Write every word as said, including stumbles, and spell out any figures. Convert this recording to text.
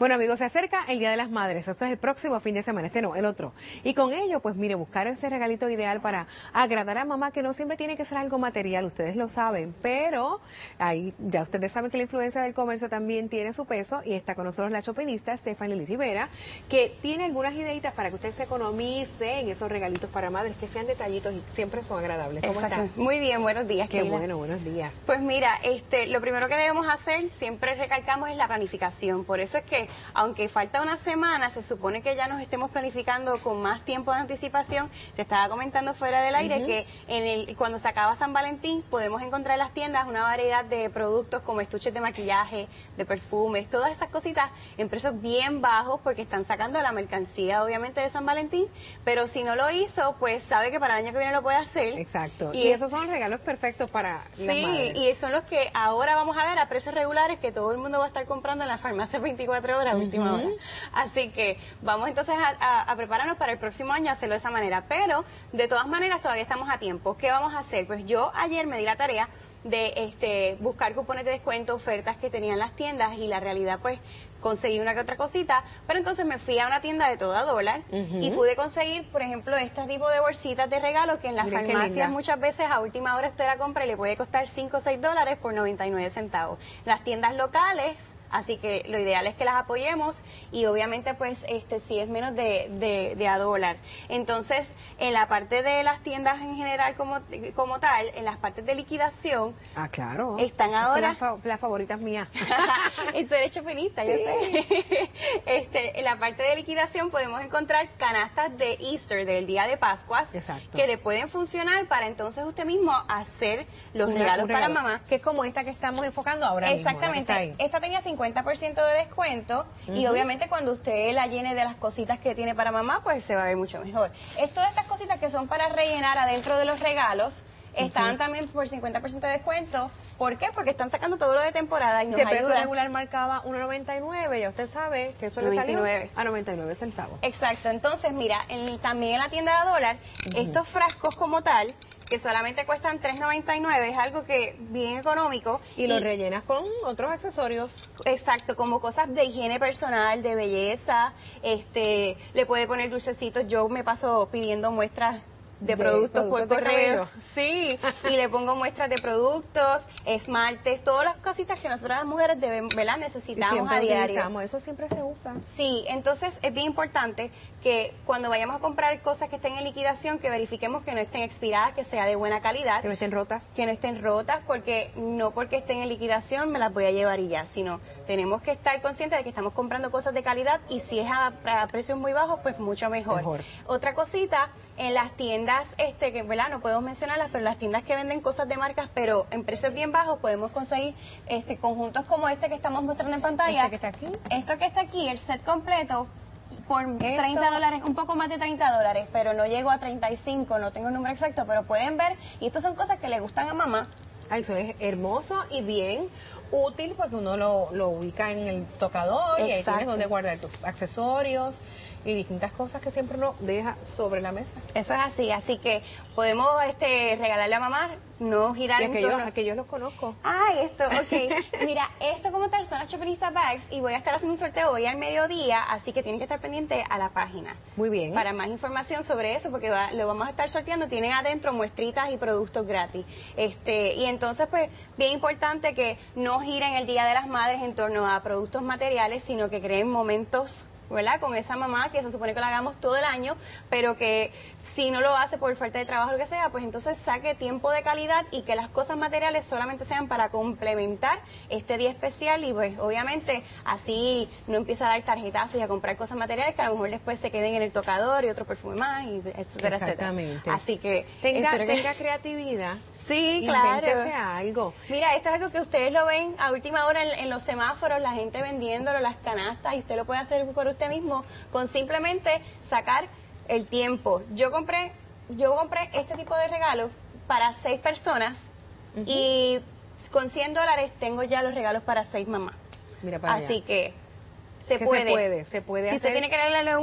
Bueno, amigos, se acerca el Día de las Madres. Eso es el próximo fin de semana, este no, el otro. Y con ello, pues mire, buscar ese regalito ideal para agradar a mamá, que no siempre tiene que ser algo material, ustedes lo saben, pero ahí ya ustedes saben que la influencia del comercio también tiene su peso, y está con nosotros la shopinista Stephanie Lili Rivera, que tiene algunas ideitas para que usted se economice en esos regalitos para madres, que sean detallitos y siempre son agradables. ¿Cómo Exacto. estás? Muy bien, buenos días. Qué Keila. bueno, buenos días. Pues mira, este, lo primero que debemos hacer, siempre recalcamos, es la planificación. Por eso es que, aunque falta una semana, se supone que ya nos estemos planificando con más tiempo de anticipación. Te estaba comentando fuera del aire uh-huh. que en el, cuando se acaba San Valentín podemos encontrar en las tiendas una variedad de productos como estuches de maquillaje, de perfumes, todas esas cositas en precios bien bajos, porque están sacando la mercancía obviamente de San Valentín, pero si no lo hizo, pues sabe que para el año que viene lo puede hacer. Exacto. Y, y esos son regalos perfectos para las sí, madres. Y son los que ahora vamos a ver a precios regulares, que todo el mundo va a estar comprando en las farmacias veinticuatro horas, uh-huh. última hora. Así que vamos entonces a, a, a prepararnos para el próximo año a hacerlo de esa manera, pero de todas maneras todavía estamos a tiempo. ¿Qué vamos a hacer? Pues yo ayer me di la tarea de este buscar cupones de descuento, ofertas que tenían las tiendas, y la realidad pues conseguí una que otra cosita, pero entonces me fui a una tienda de todo a dólar uh-huh. y pude conseguir, por ejemplo, este tipo de bolsitas de regalo que en las Miren farmacias muchas veces a última hora usted la compra y le puede costar cinco o seis dólares por noventa y nueve centavos. Las tiendas locales, así que lo ideal es que las apoyemos, y obviamente pues este si es menos de, de, de a dólar. Entonces, en la parte de las tiendas en general como, como tal, en las partes de liquidación, ah, claro, están ahora... Son las, las favoritas mías. Estoy de chopinista, sí. Yo sé. Este, en la parte de liquidación podemos encontrar canastas de Easter, del día de Pascuas, Exacto. que le pueden funcionar para entonces usted mismo hacer los Una, regalos regalo, para mamá. Que es como esta que estamos enfocando ahora Exactamente. mismo. Esta tenía cincuenta por ciento de descuento uh-huh. y obviamente cuando usted la llene de las cositas que tiene para mamá, pues se va a ver mucho mejor. Es todas estas cositas que son para rellenar adentro de los regalos, uh-huh. están también por cincuenta por ciento de descuento. ¿Por qué? Porque están sacando todo lo de temporada y nos ayuda. Si el precio ayuda. regular marcaba uno noventa y nueve, ya usted sabe que eso noventa y nueve. Le salió a noventa y nueve centavos. Exacto. Entonces, mira, en, también en la tienda de dólar, uh-huh. estos frascos como tal, que solamente cuestan tres noventa y nueve, es algo que bien económico. Y, y lo rellenas con otros accesorios. Exacto, como cosas de higiene personal, de belleza, este, le puede poner dulcecitos. Yo me paso pidiendo muestras de, de productos, productos por correo. Sí, y le pongo muestras de productos, esmaltes, todas las cositas que nosotras las mujeres debemos, ¿verdad? necesitamos a diario. Eso siempre se usa. Sí, entonces es bien importante que cuando vayamos a comprar cosas que estén en liquidación, que verifiquemos que no estén expiradas, que sea de buena calidad. Que no estén rotas. Que no estén rotas, porque no porque estén en liquidación me las voy a llevar y ya, sino tenemos que estar conscientes de que estamos comprando cosas de calidad, y si es a, a precios muy bajos, pues mucho mejor. mejor. Otra cosita, en las tiendas, este que ¿verdad? no podemos mencionarlas, pero las tiendas que venden cosas de marcas, pero en precios bien bajos, podemos conseguir este conjuntos como este que estamos mostrando en pantalla. ¿Este que está aquí? Esto que está aquí, el set completo, por treinta dólares, un poco más de treinta dólares, pero no llego a treinta y cinco, no tengo el número exacto, pero pueden ver, y estas son cosas que le gustan a mamá. Ah, eso es hermoso y bien útil, porque uno lo, lo ubica en el tocador. Exacto. Y ahí tienes donde guardar tus accesorios y distintas cosas que siempre uno deja sobre la mesa. Eso es así, así que podemos este regalarle a mamá, no girar y en aquellos, torno. aquellos los conozco. Ay, esto, ok. Mira, esto como tal son las Shopinista Bags, y voy a estar haciendo un sorteo hoy al mediodía, así que tienen que estar pendientes a la página. Muy bien. Para más información sobre eso, porque va, lo vamos a estar sorteando, tienen adentro muestritas y productos gratis. Este, y entonces, pues, bien importante que no giren el Día de las Madres en torno a productos materiales, sino que creen momentos, ¿verdad? Con esa mamá, que se supone que la hagamos todo el año, pero que si no lo hace por falta de trabajo o lo que sea, pues entonces saque tiempo de calidad, y que las cosas materiales solamente sean para complementar este día especial, y pues obviamente así no empieza a dar tarjetazos y a comprar cosas materiales que a lo mejor después se queden en el tocador y otro perfume más, y etcétera, Exactamente. etcétera. Así que tenga, que... tenga creatividad. Sí, claro. algo. Mira, esto es algo que ustedes lo ven a última hora en, en los semáforos, la gente vendiéndolo, las canastas, y usted lo puede hacer por usted mismo con simplemente sacar el tiempo. Yo compré, yo compré este tipo de regalos para seis personas uh-huh. y con cien dólares tengo ya los regalos para seis mamás. Mira para Así allá. que se que puede. Se puede, se puede si hacer. usted tiene que darle